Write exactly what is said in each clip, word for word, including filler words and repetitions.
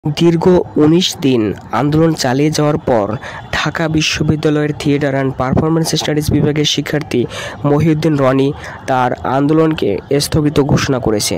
দীর্ঘ উনিশ দিন আন্দোলন চালিয়ে যাওয়ার পর ঢাকা বিশ্ববিদ্যালয়ের থিয়েটার অ্যান্ড পারফরমেন্স স্টাডিজ বিভাগের শিক্ষার্থী মহিউদ্দিন রনি তার আন্দোলনকে স্থগিত ঘোষণা করেছে।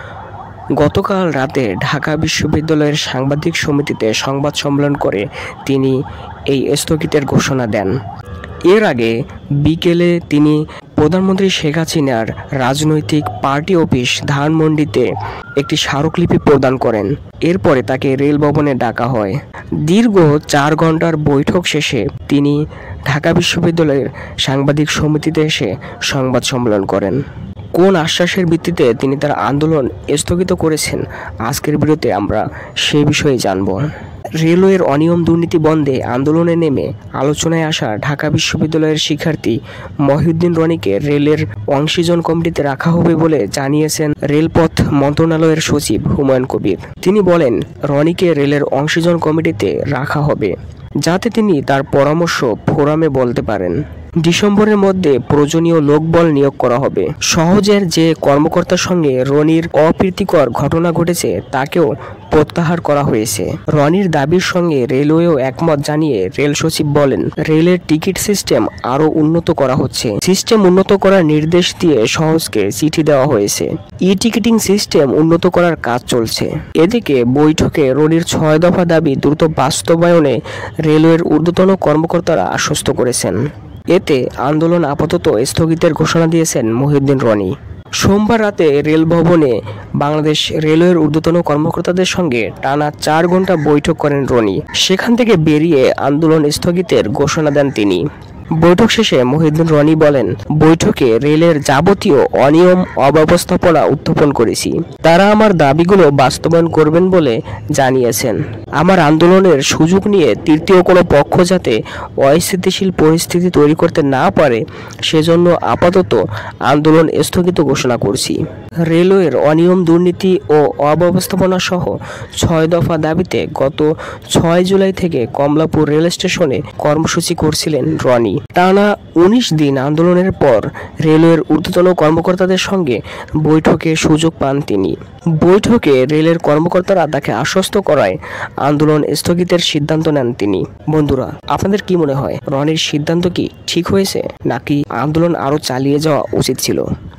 গতকাল রাতে ঢাকা বিশ্ববিদ্যালয়ের সাংবাদিক সমিতিতে সংবাদ সম্মেলন করে তিনি এই স্থগিতের ঘোষণা দেন। এর আগে বিকেলে তিনি প্রধানমন্ত্রী শেখ হাসিনার রাজনৈতিক পার্টি অফিস ধানমন্ডিতে একটি স্মারকলিপি প্রদান করেন। এরপরে তাকে রেল ভবনে ডাকা হয়। দীর্ঘ চার ঘন্টার বৈঠক শেষে তিনি ঢাকা বিশ্ববিদ্যালয়ের সাংবাদিক সমিতিতে এসে সংবাদ সম্মেলন করেন। কোন আশ্বাসের ভিত্তিতে তিনি তার আন্দোলন স্থগিত করেছেন, আজকের ভিডিওতে আমরা সেই বিষয়ে জানব। রেলওয়ের অনিয়ম দুর্নীতি বন্ধে আন্দোলনে নেমে আলোচনায় আসা ঢাকা বিশ্ববিদ্যালয়ের শিক্ষার্থী মহিউদ্দিন রনিকে রেলের অংশীজন কমিটিতে রাখা হবে বলে জানিয়েছেন রেলপথ মন্ত্রণালয়ের সচিব হুমায়ুন কবির। তিনি বলেন, রনিকে রেলের অংশীজন কমিটিতে রাখা হবে যাতে তিনি তার পরামর্শ ফোরামে বলতে পারেন। ডিসেম্বরের মধ্যে প্রয়োজনীয় লোকবল নিয়োগ করা হবে। সহজের যে কর্মকর্তার সঙ্গে রনির অপ্রীতিকর ঘটনা ঘটেছে তাকেও প্রত্যাহার করা হয়েছে। রনির দাবির সঙ্গে রেলওয়েও একমত জানিয়ে রেল সচিব বলেন, রেলের টিকিট সিস্টেম আরও উন্নত করা হচ্ছে। সিস্টেম উন্নত করার নির্দেশ দিয়ে সহজকে চিঠি দেওয়া হয়েছে। ই টিকিটিং সিস্টেম উন্নত করার কাজ চলছে। এদিকে বৈঠকে রনির ছয় দফা দাবি দ্রুত বাস্তবায়নে রেলওয়ের ঊর্ধ্বতন কর্মকর্তারা আশ্বস্ত করেছেন। এতে আন্দোলন আপাতত স্থগিতের ঘোষণা দিয়েছেন মহিউদ্দিন রনি। সোমবার রাতে রেল ভবনে বাংলাদেশ রেলওয়ের ঊর্ধ্বতন কর্মকর্তাদের সঙ্গে টানা চার ঘন্টা বৈঠক করেন রনি। সেখান থেকে বেরিয়ে আন্দোলন স্থগিতের ঘোষণা দেন তিনি। বৈঠক শেষে মহিউদ্দিন রনি বলেন, বৈঠকে রেলের যাবতীয় অনিয়ম অব্যবস্থাপনা উত্থাপন করেছি। তারা আমার দাবিগুলো বাস্তবায়ন করবেন বলে জানিয়েছেন। আমার আন্দোলনের সুযোগ নিয়ে তৃতীয় কোনো পক্ষ যাতে অস্থিতিশীল পরিস্থিতি তৈরি করতে না পারে সেজন্য আপাতত আন্দোলন স্থগিত ঘোষণা করছি। রেলওয়ের অনিয়ম দুর্নীতি ও অব্যবস্থাপনা সহ ছয় দফা দাবিতে গত ছয় জুলাই থেকে কমলাপুর রেল স্টেশনে কর্মসূচি করছিলেন রনি। টানা উনিশ দিন আন্দোলনের পর রেলওয়ের ঊর্ধ্বতন কর্মকর্তাদের সঙ্গে বৈঠকে সুযোগ পান তিনি। বৈঠকে রেলের কর্মকর্তারা তাকে আশ্বস্ত করায় আন্দোলন স্থগিতের সিদ্ধান্ত নেন তিনি। বন্ধুরা, আপনাদের কি মনে হয়, রনির সিদ্ধান্ত কি ঠিক হয়েছে নাকি আন্দোলন আরও চালিয়ে যাওয়া উচিত ছিল?